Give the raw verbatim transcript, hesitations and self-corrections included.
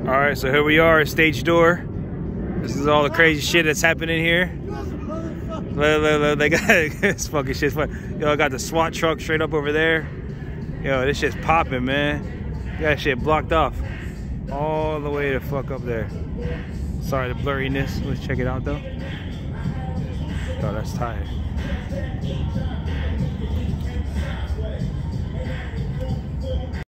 Alright, so here we are at stage door. This is all the crazy shit that's happening here. Look, look, look, they got this fucking shit's fun. Yo, I got the SWAT truck straight up over there. Yo, this shit's popping, man. That shit blocked off all the way the fuck up there. Sorry the blurriness. Let's check it out though. Oh, that's tight.